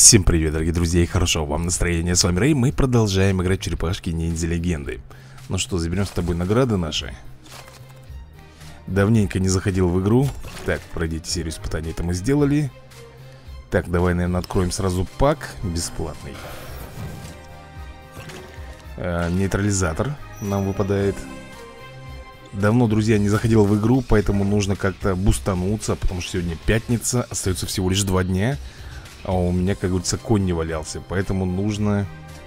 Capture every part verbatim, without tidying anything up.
Всем привет, дорогие друзья, и хорошо вам настроения. С вами Рэй, мы продолжаем играть в черепашки ниндзя легенды. Ну что, заберем с тобой награды наши. Давненько не заходил в игру. Так, пройдите серию испытаний, это мы сделали. Так, давай, наверное, откроем сразу пак бесплатный. а, Нейтрализатор нам выпадает. Давно, друзья, не заходил в игру, поэтому нужно как-то бустануться, потому что сегодня пятница, остается всего лишь два дня. А у меня, как говорится, конь не валялся. Поэтому нужно...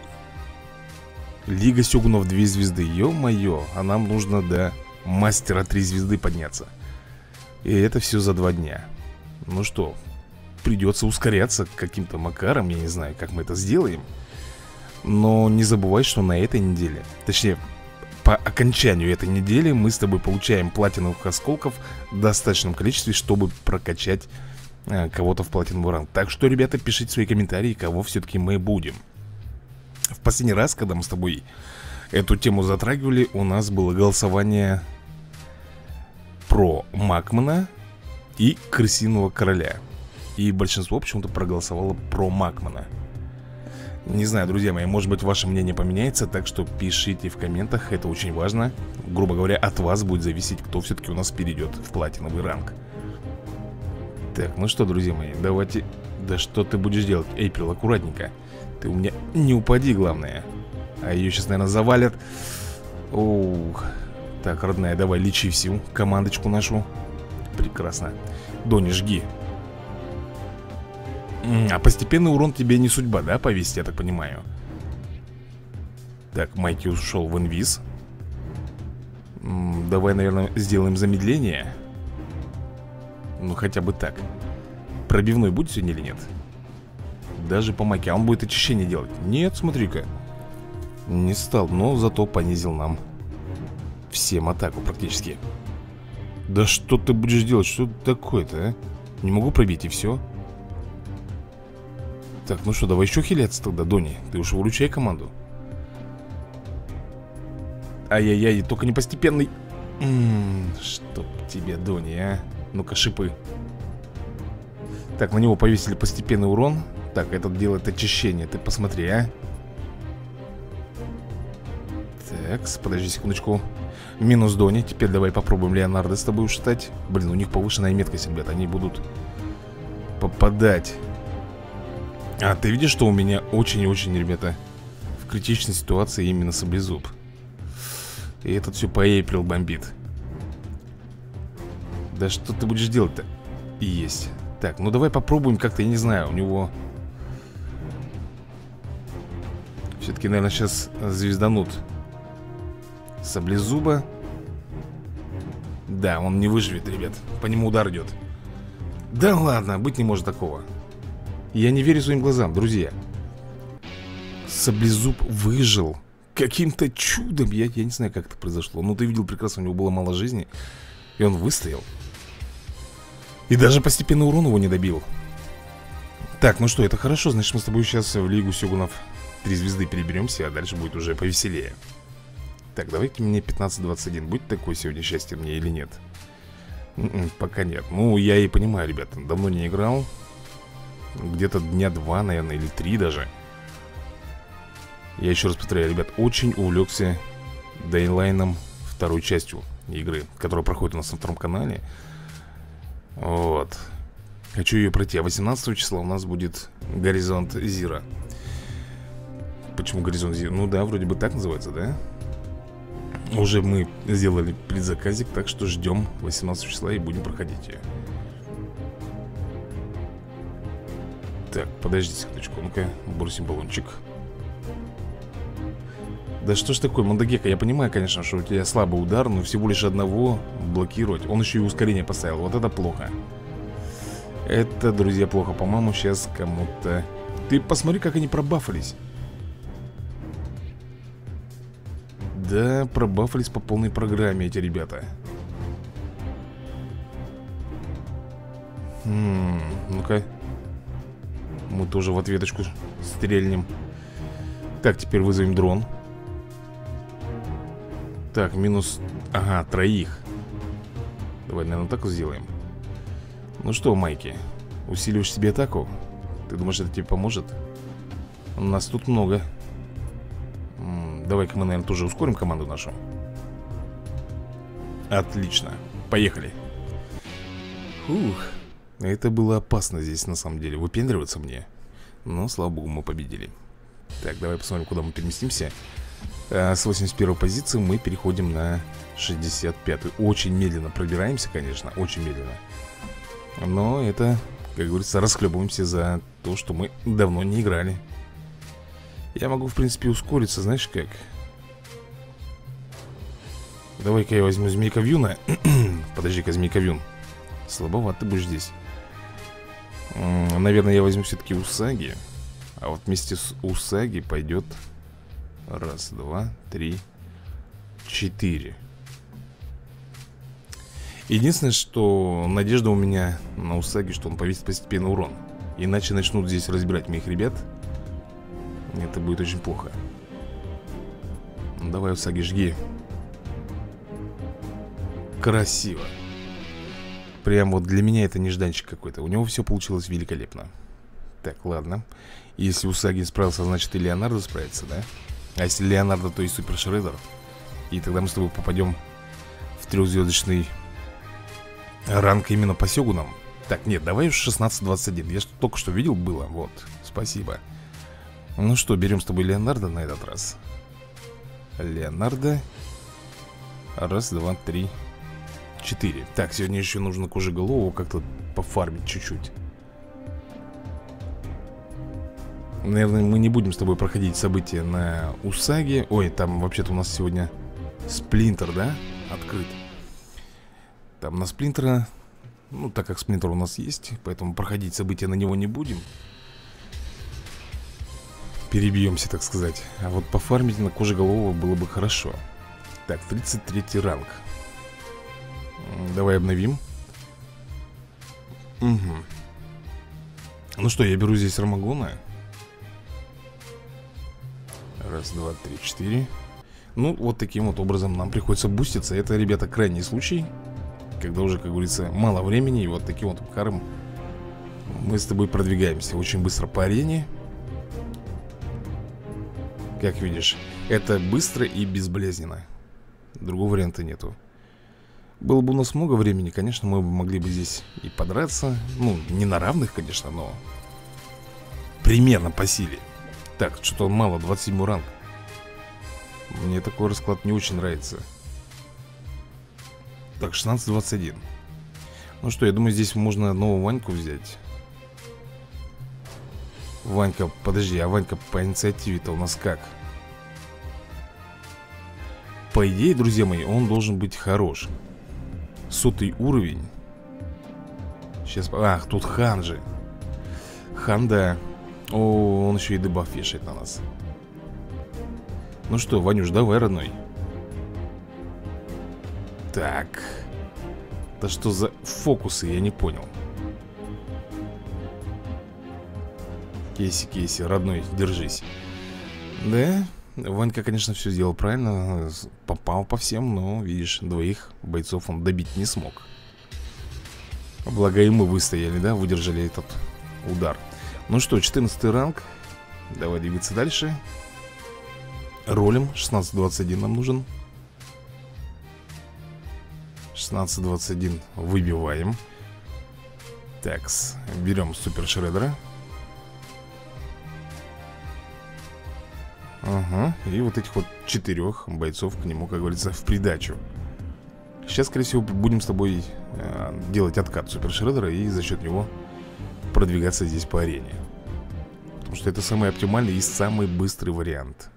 Лига Сёгунов две звезды. Ё-моё, а нам нужно до мастера три звезды подняться. И это все за два дня. Ну что, придется ускоряться каким-то макаром. Я не знаю, как мы это сделаем. Но не забывай, что на этой неделе, точнее, по окончанию этой недели мы с тобой получаем платиновых осколков в достаточном количестве, чтобы прокачать кого-то в платиновый ранг. Так что, ребята, пишите свои комментарии, кого все-таки мы будем. В последний раз, когда мы с тобой эту тему затрагивали, у нас было голосование про Макмана и Крысиного Короля. И большинство почему-то проголосовало про Макмана. Не знаю, друзья мои, может быть, ваше мнение поменяется, так что пишите в комментах, это очень важно. Грубо говоря, от вас будет зависеть, кто все-таки у нас перейдет в платиновый ранг. Так, ну что, друзья мои, давайте... Да что ты будешь делать? Эйприл, аккуратненько. Ты у меня не упади, главное. А ее сейчас, наверное, завалят. Ух. Так, родная, давай, лечи всю командочку нашу. Прекрасно. Дони, жги. А постепенный урон тебе не судьба, да, повесить, я так понимаю? Так, Майки ушел в инвиз. Давай, наверное, сделаем замедление. Ну, хотя бы так. Пробивной будет сегодня или нет? Даже по Майке. А он будет очищение делать? Нет, смотри-ка. Не стал, но зато понизил нам всем атаку практически. Да что ты будешь делать? Что такое-то, а? Не могу пробить, и все. Так, ну что, давай еще хиляться тогда, Дони. Ты уж выручай команду. Ай-яй-яй, только не постепенный. М-м, чтоб тебе, Дони, а? Ну-ка, шипы. Так, на него повесили постепенный урон. Так, этот делает очищение. Ты посмотри, а. Так, подожди секундочку. Минус Дони. Теперь давай попробуем Леонардо с тобой ушатать. Блин, у них повышенная меткость, ребята. Они будут попадать. А, ты видишь, что у меня очень и очень, ребята, в критичной ситуации именно саблезуб. И этот все по Эйприл бомбит. Да что ты будешь делать-то? Есть. Так, ну давай попробуем как-то, я не знаю, у него... Все-таки, наверное, сейчас звезданут саблезуба. Да, он не выживет, ребят. По нему удар идет. Да ладно, быть не может такого. Я не верю своим глазам, друзья. Саблезуб выжил каким-то чудом. Я, я не знаю, как это произошло. Ну, ты видел прекрасно, у него было мало жизни. И он выстоял. И даже постепенно урон его не добил. Так, ну что, это хорошо. Значит, мы с тобой сейчас в Лигу Сёгунов три звезды переберемся, а дальше будет уже повеселее. Так, давайте мне пятнадцать двадцать один. Будет такое сегодня счастье мне или нет? Н-н, пока нет. Ну, я и понимаю, ребята, давно не играл. Где-то дня два, наверное, или три даже. Я еще раз повторяю, ребят, очень увлекся Дейнлайном, второй частью игры, которая проходит у нас на втором канале. Вот. Хочу ее пройти. А восемнадцатого числа у нас будет Горизонт Зира. Почему Горизонт Зира? Ну да, вроде бы так называется, да? Уже мы сделали предзаказик, так что ждем восемнадцатого числа и будем проходить ее. Так, подожди секундочку. Ну-ка, бросим баллончик. Да что ж такое, Мондагека, я понимаю, конечно, что у тебя слабый удар, но всего лишь одного блокировать. Он еще и ускорение поставил, вот это плохо. Это, друзья, плохо. По-моему, сейчас кому-то... Ты посмотри, как они пробафались. Да, пробафались по полной программе эти ребята. Хм, ну-ка. Мы тоже в ответочку стрельнем. Так, теперь вызовем дрон. Так, минус... Ага, троих. Давай, наверное, так вот сделаем. Ну что, Майки, усиливаешь себе атаку? Ты думаешь, это тебе поможет? У нас тут много. Давай-ка мы, наверное, тоже ускорим команду нашу. Отлично, поехали. Ух, это было опасно здесь, на самом деле, выпендриваться мне. Но, слава богу, мы победили. Так, давай посмотрим, куда мы переместимся. а, С восемьдесят первой позиции мы переходим на шестьдесят пятую. Очень медленно пробираемся, конечно, очень медленно. Но это, как говорится, расхлебываемся за то, что мы давно не играли. Я могу, в принципе, ускориться, знаешь как? Давай-ка я возьму Змейка Вьюна. Подожди-ка, Змейка Вьюн. Слабоват ты будешь здесь. Наверное, я возьму все-таки Усаги. А вот вместе с Усаги пойдет раз, два, три, четыре. Единственное, что надежда у меня на Усаги, что он повесит постепенно урон. Иначе начнут здесь разбирать моих ребят. Это будет очень плохо. Давай, Усаги, жги. Красиво. Прям вот для меня это нежданчик какой-то. У него все получилось великолепно. Так, ладно. Если Усаги справился, значит и Леонардо справится, да? А если Леонардо, то и Супер Шреддер. И тогда мы с тобой попадем в трехзвездочный ранг именно по Сёгунам. Так, нет, давай уж шестнадцать двадцать один. Я только что видел, было, вот, спасибо. Ну что, берем с тобой Леонардо на этот раз. Леонардо. Раз, два, три, четыре. Так, сегодня еще нужно Кожеголового как-то пофармить чуть-чуть. Наверное, мы не будем с тобой проходить события на Усаге. Ой, там вообще-то у нас сегодня Сплинтер, да? Открыт. Там на Сплинтера, ну, так как Сплинтер у нас есть, поэтому проходить события на него не будем. Перебьемся, так сказать. А вот пофармить на Кожеголового было бы хорошо. Так, тридцать третий ранг. Давай обновим. Угу. Ну что, я беру здесь Ромагона. Раз, два, три, четыре. Ну, вот таким вот образом нам приходится буститься. Это, ребята, крайний случай, когда уже, как говорится, мало времени. И вот таким вот каром мы с тобой продвигаемся очень быстро по арене. Как видишь, это быстро и безболезненно. Другого варианта нету. Было бы у нас много времени, конечно, мы бы могли бы здесь и подраться. Ну, не на равных, конечно, но примерно по силе. Так, что-то мало, двадцать седьмой ранг. Мне такой расклад не очень нравится. Так, шестнадцать двадцать один. Ну что, я думаю, здесь можно нового Ваньку взять. Ванька, подожди, а Ванька по инициативе-то у нас как? По идее, друзья мои, он должен быть хорош. Сотый уровень. Сейчас, ах, тут Хан же. Хан, да. О, он еще и дебаф вешает на нас. Ну что, Ванюш, давай, родной. Так. Да что за фокусы, я не понял. Кейси, Кейси, родной, держись. Да, Ванька, конечно, все сделал правильно. Попал по всем, но, видишь, двоих бойцов он добить не смог. Благо и мы выстояли, да, выдержали этот удар. Ну что, четырнадцатый ранг. Давай двигаться дальше. Ролим, шестнадцать двадцать один нам нужен. шестнадцать двадцать один выбиваем. Такс, берем Супер Шреддера. Ага, и вот этих вот четырех бойцов к нему, как говорится, в придачу. Сейчас, скорее всего, будем с тобой э, делать откат Супер Шреддера и за счет него продвигаться здесь по арене. Потому что это самый оптимальный и самый быстрый вариант.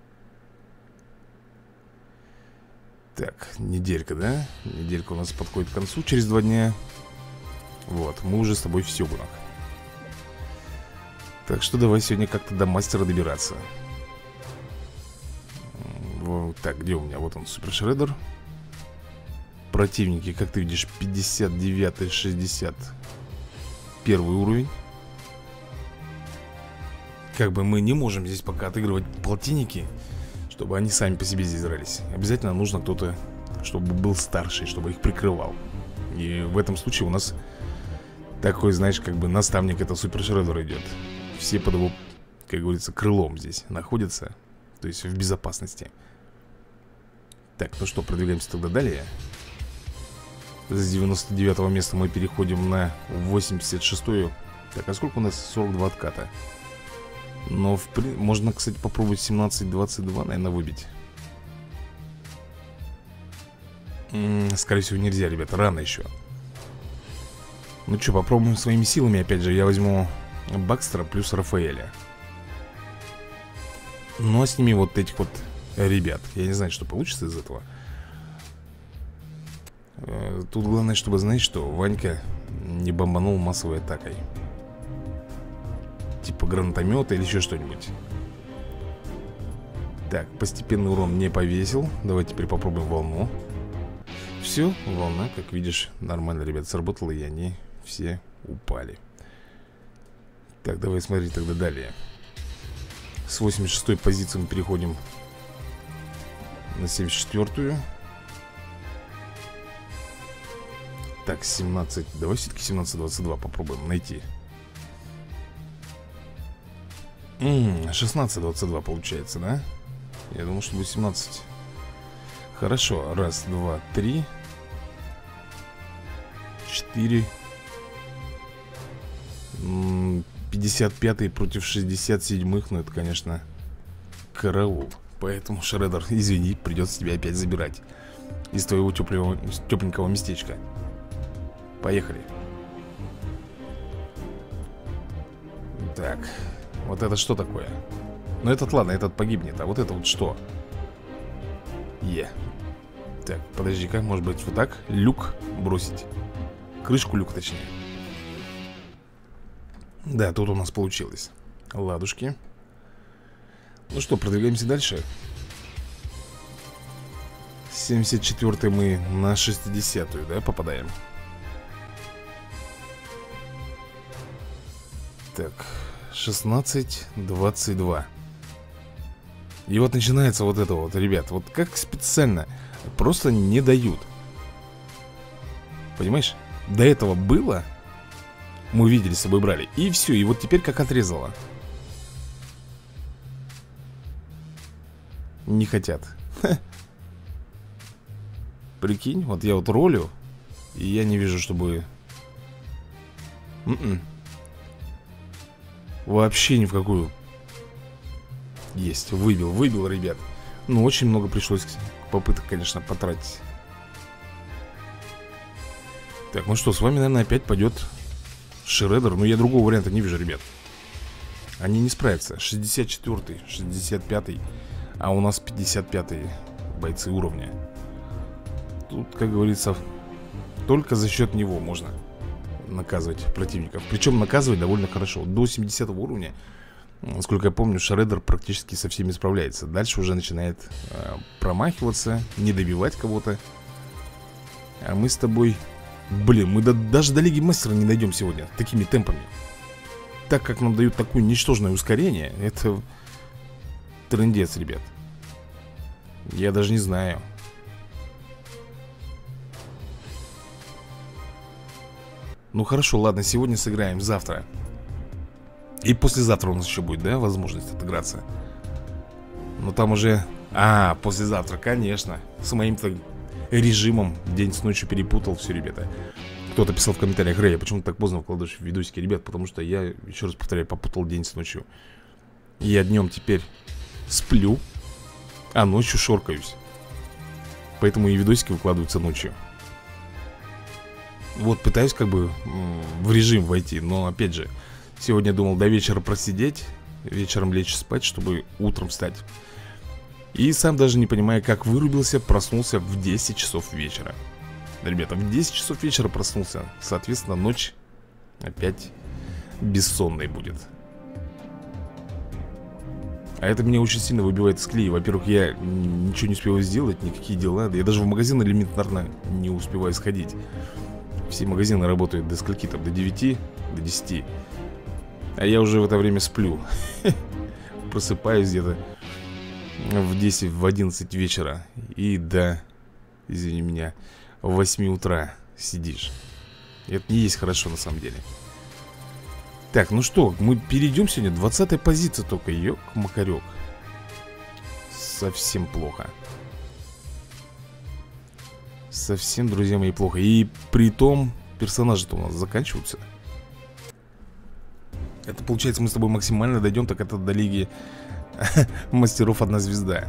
Так, неделька, да? Неделька у нас подходит к концу через два дня. Вот, мы уже с тобой в Сёгунах. Так что давай сегодня как-то до мастера добираться. Так, где у меня? Вот он, Супер Шреддер. Противники, как ты видишь, пятьдесят девятый, шестьдесят первый уровень. Как бы мы не можем здесь пока отыгрывать полтинники, чтобы они сами по себе здесь дрались. Обязательно нужно кто-то, чтобы был старший, чтобы их прикрывал. И в этом случае у нас такой, знаешь, как бы наставник, это Супер Шреддер идет. все под его, как говорится, крылом здесь находятся. То есть в безопасности. Так, ну что, продвигаемся тогда далее. С девяносто девятого места мы переходим на восемьдесят шестое. Так, а сколько у нас? сорок два отката. Но в при... можно, кстати, попробовать семнадцать двадцать два, наверное, выбить. М -м, скорее всего, нельзя, ребята, рано еще. Ну что, попробуем своими силами. Опять же, я возьму Бакстера плюс Рафаэля. Ну а с ними вот этих вот ребят. Я не знаю, что получится из этого. Тут главное, чтобы, знаешь что, Ванька не бомбанул массовой атакой. Типа гранатомета или еще что-нибудь. Так, постепенный урон не повесил. Давай теперь попробуем волну. Все, волна, как видишь, нормально, ребят, сработала, и они все упали. Так, давай смотри тогда далее. С восемьдесят шестой позиции мы переходим на семьдесят четвёртую. Так, семнадцать. Давай все-таки семнадцать двадцать два попробуем найти. М-м, шестнадцать двадцать два получается, да? Я думал, что будет семнадцать. Хорошо, раз, два, три, четыре. пятьдесят пятый против шестьдесят седьмых. Ну это, конечно, караул. Поэтому, Шреддер, извини, придется тебя опять забирать из твоего тепленького, тепленького местечка. Поехали. Так, вот это что такое? Ну этот, ладно, этот погибнет. А вот это вот что? Е. Так, подожди-ка, может быть вот так? Люк бросить. Крышку люк, точнее. Да, тут у нас получилось. Ладушки. Ну что, продвигаемся дальше. С семьдесят четвёртой мы на шестидесятую, да, попадаем. Так, шестнадцать двадцать два. И вот начинается вот это вот, ребят. Вот как специально. Просто не дают. Понимаешь? До этого было. Мы видели, с собой брали. И все, и вот теперь как отрезало. Не хотят. Ха. Прикинь, вот я вот ролю, и я не вижу, чтобы... М-м. Вообще ни в какую. Есть, выбил, выбил, ребят. Ну, очень много пришлось попыток, конечно, потратить. Так, ну что, с вами, наверное, опять пойдет Шреддер. Но я другого варианта не вижу, ребят. Они не справятся. шестьдесят четвёртый, шестьдесят пятый. А у нас пятьдесят пятые бойцы уровня. Тут, как говорится, только за счет него можно наказывать противников. Причем наказывать довольно хорошо. До семидесятого уровня, насколько я помню, Шреддер практически со всеми справляется. Дальше уже начинает э, промахиваться, не добивать кого-то. А мы с тобой... Блин, мы до, даже до Лиги Мастера не дойдем сегодня такими темпами. Так как нам дают такое ничтожное ускорение, это трындец, ребят. Я даже не знаю. Ну хорошо, ладно, сегодня сыграем, завтра. И послезавтра у нас еще будет, да, возможность отыграться. Но там уже... А, послезавтра, конечно. С моим-то режимом день с ночью перепутал все, ребята. Кто-то писал в комментариях: Рэй, я почему так поздно вкладываешь видосики, ребят? Потому что я, еще раз повторяю, попутал день с ночью. Я днем теперь сплю, а ночью шоркаюсь. Поэтому и видосики выкладываются ночью. Вот, пытаюсь как бы в режим войти. Но, опять же, сегодня думал до вечера просидеть, вечером лечь спать, чтобы утром встать. И сам даже не понимая, как вырубился, проснулся в десять часов вечера. Ребята, в десять часов вечера проснулся. Соответственно, ночь опять бессонной будет. А это меня очень сильно выбивает из колеи. Во-первых, я ничего не успеваю сделать, никакие дела. Я даже в магазин элементарно не успеваю сходить. Все магазины работают до скольки там? До девяти, до десяти. А я уже в это время сплю. Просыпаюсь где-то в десять, в одиннадцать вечера. И до, извини меня, в восемь утра сидишь. Это не есть хорошо на самом деле. Так, ну что, мы перейдем сегодня. Двадцатая позиция только. Ёк-макарёк. Совсем плохо. Совсем, друзья мои, плохо. И при том персонажи-то у нас заканчиваются. Это получается, мы с тобой максимально дойдем. Так это до лиги мастеров одна звезда.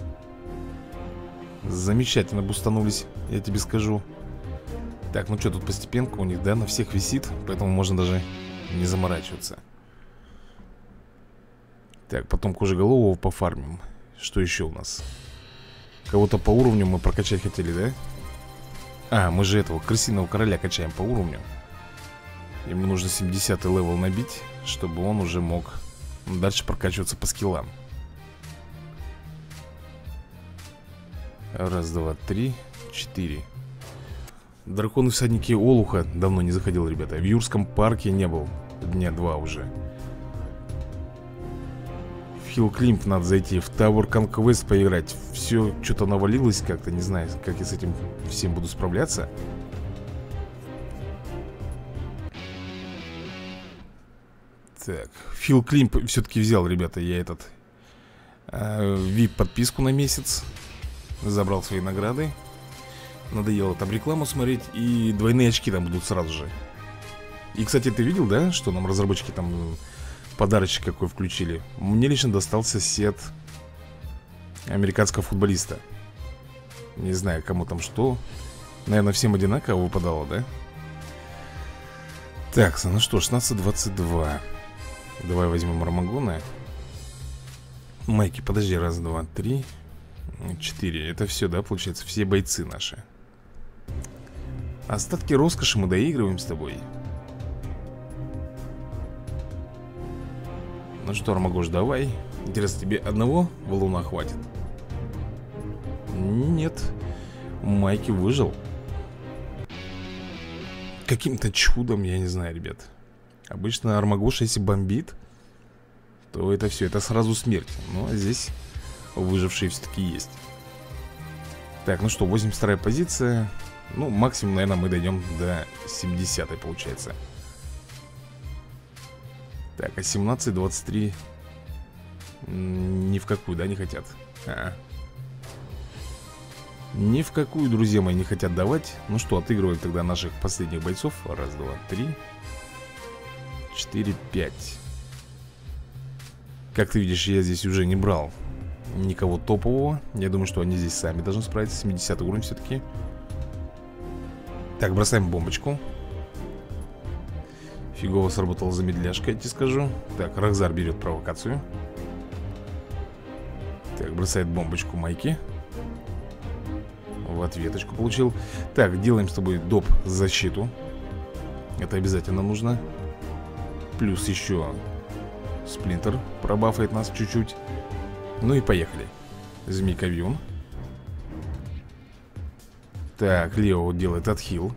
Замечательно бустанулись, я тебе скажу. Так, ну что, тут постепенка у них, да, на всех висит. Поэтому можно даже не заморачиваться. Так, потом кожеголового пофармим. Что еще у нас? Кого-то по уровню мы прокачать хотели, да? А, мы же этого крысиного короля качаем по уровню. Ему нужно семидесятый левел набить, чтобы он уже мог дальше прокачиваться по скиллам. Раз, два, три, четыре. Драконы всадники Олуха давно не заходил, ребята. В Юрском парке не был. Дня два уже. В Хилл Климп надо зайти. В Tower Conquest поиграть. Все что-то навалилось как-то. Не знаю, как я с этим всем буду справляться. Так, Хилл Климп все-таки взял, ребята, я этот э, ви ай пи-подписку на месяц. Забрал свои награды. Надоело там рекламу смотреть. И двойные очки там будут сразу же. И, кстати, ты видел, да, что нам разработчики там подарочек какой включили? Мне лично достался сет американского футболиста. Не знаю, кому там что. Наверное, всем одинаково выпадало, да? Так, ну что, шестнадцать двадцать два. Давай возьмем Армагона. Майки, подожди, раз, два, три, четыре. Это все, да, получается, все бойцы наши. Остатки роскоши мы доигрываем с тобой. Ну что, Армагош, давай. Интересно, тебе одного валуна хватит? Нет. Майки выжил. Каким-то чудом, я не знаю, ребят. Обычно Армагош, если бомбит, то это все, это сразу смерть. Ну, а здесь выжившие все-таки есть. Так, ну что, восемьдесят вторая позиция. Ну, максимум, наверное, мы дойдем до семидесятой, получается. Так, а семнадцать двадцать три ни в какую, да, не хотят? А-а. Ни в какую, друзья мои, не хотят давать. Ну что, отыгрываем тогда наших последних бойцов. Раз, два, три, четыре, пять. Как ты видишь, я здесь уже не брал никого топового. Я думаю, что они здесь сами должны справиться. семидесятый уровень все-таки. Так, бросаем бомбочку. Фигово сработала замедляшка, я тебе скажу. Так, Рахзар берет провокацию. Так, бросает бомбочку Майки. В ответочку получил. Так, делаем с тобой доп защиту. Это обязательно нужно. Плюс еще Сплинтер пробафает нас чуть-чуть. Ну и поехали. Змейка Вьюн. Так, Лео делает отхил.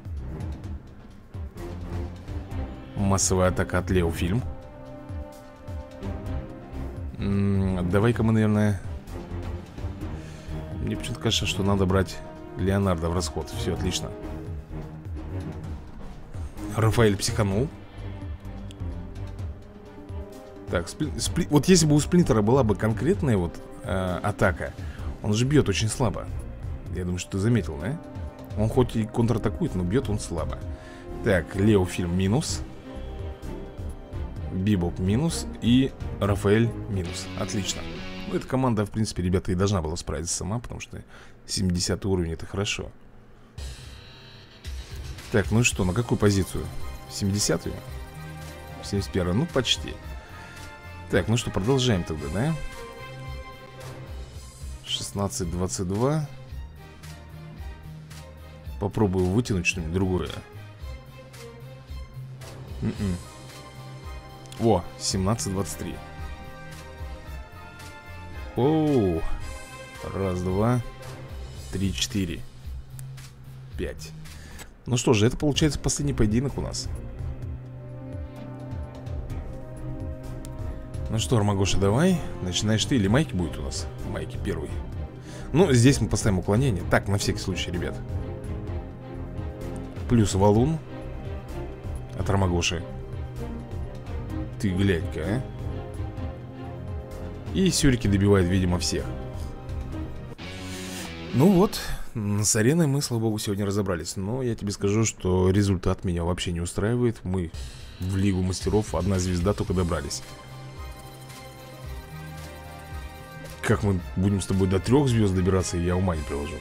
Массовая атака от Лео фильм. М-м, давай-ка мы, наверное... Мне почему-то кажется, что надо брать Леонардо в расход. Все, отлично. Рафаэль психанул. Так, спли... Спли... вот если бы у Сплинтера была бы конкретная вот э, атака, он же бьет очень слабо. Я думаю, что ты заметил, да? Он хоть и контратакует, но бьет он слабо. Так, Лео фильм минус. Бибоп минус. И Рафаэль минус. Отлично. Ну, эта команда, в принципе, ребята, и должна была справиться сама, потому что семидесятый уровень — это хорошо. Так, ну и что, на какую позицию? семидесятую? семьдесят первую, ну почти. Так, ну что, продолжаем тогда, да? шестнадцать двадцать два. Попробую вытянуть что-нибудь другое. М-м. О, семнадцать двадцать три. Оу. Раз, два, три, четыре, пять. Ну что же, это получается последний поединок у нас. Ну что, Армагоша, давай. Начинаешь ты или Майки будет у нас? Майки первый. Ну, здесь мы поставим уклонение. Так, на всякий случай, ребят. Плюс валун от Армагоши. ты глянь-ка, а. И Сюрики добивает, видимо, всех. Ну вот, с ареной мы, слава богу, сегодня разобрались. Но я тебе скажу, что результат меня вообще не устраивает. Мы в Лигу Мастеров, одна звезда, только добрались. Как мы будем с тобой до трех звезд добираться, я ума не приложу.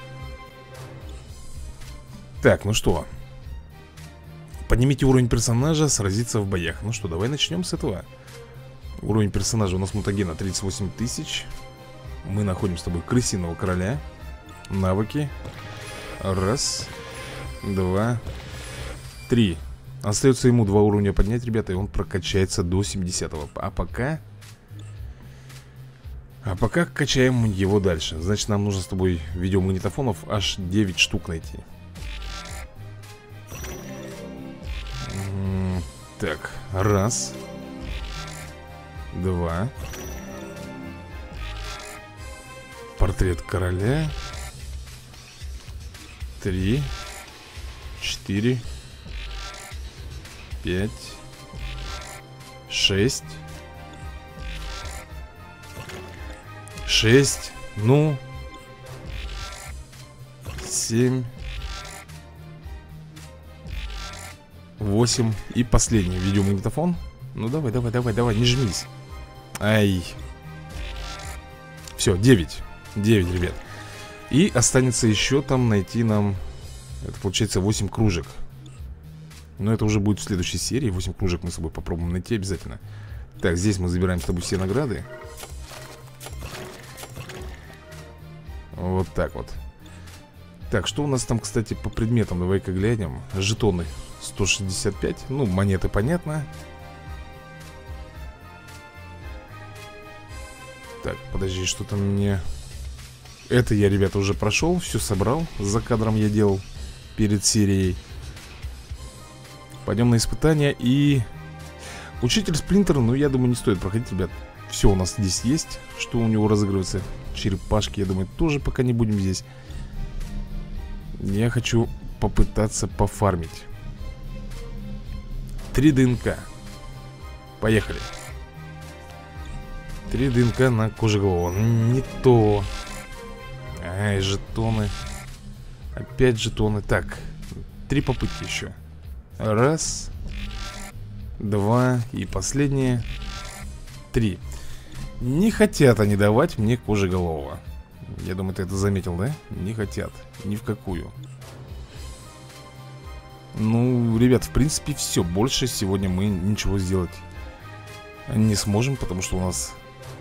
Так, ну что, поднимите уровень персонажа, сразиться в боях. Ну что, давай начнем с этого. Уровень персонажа у нас мутагена тридцать восемь тысяч. Мы находим с тобой крысиного короля. Навыки. Раз, два, три. Остается ему два уровня поднять, ребята, и он прокачается до семидесятого. А пока... А пока качаем его дальше. Значит, нам нужно с тобой видеомагнитофонов аж девять штук найти. Так, раз, два. Портрет короля. Три, четыре, пять, шесть. Шесть, ну, семь, восемь. И последний видеомагнитофон. Ну давай, давай, давай, давай, не жмись. Ай. Все, девять. девять, ребят. И останется еще там найти нам... Это получается восемь кружек. Но это уже будет в следующей серии. восемь кружек мы с собой попробуем найти обязательно. Так, здесь мы забираем с тобой все награды. Вот так вот. Так, что у нас там, кстати, по предметам? Давай-ка глянем. Жетоны сто шестьдесят пять. Ну, монеты, понятно. Так, подожди, что там мне... Это я, ребята, уже прошел. Все собрал. За кадром я делал перед серией. Пойдем на испытания. И... Учитель Сплинтер, ну, я думаю, не стоит проходить, ребят. Все у нас здесь есть. Что у него разыгрывается? Черепашки, я думаю, тоже пока не будем здесь. Я хочу попытаться пофармить. Три ДНК. Поехали. Три ДНК на кожеголового. Не то. Ай, жетоны. Опять жетоны. Так, три попытки еще. Раз, два и последние. Три. Не хотят они давать мне кожеголового. Я думаю, ты это заметил, да? Не хотят. Ни в какую. Ну, ребят, в принципе, все. Больше сегодня мы ничего сделать не сможем, потому что у нас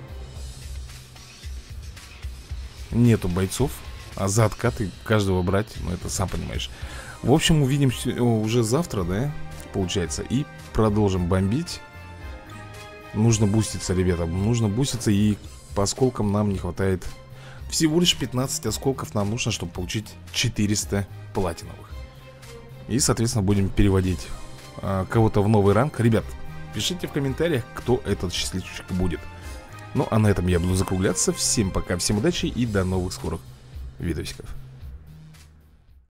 нету бойцов. А за откаты каждого брать, ну, это сам понимаешь. В общем, увидимся уже завтра, да? Получается. И продолжим бомбить. Нужно буститься, ребята. Нужно буститься, и по осколкам нам не хватает. Всего лишь пятнадцать осколков нам нужно, чтобы получить четыреста платиновых. И, соответственно, будем переводить а, кого-то в новый ранг. Ребят, пишите в комментариях, кто этот счастливчик будет. Ну, а на этом я буду закругляться. Всем пока, всем удачи и до новых скорых видосиков.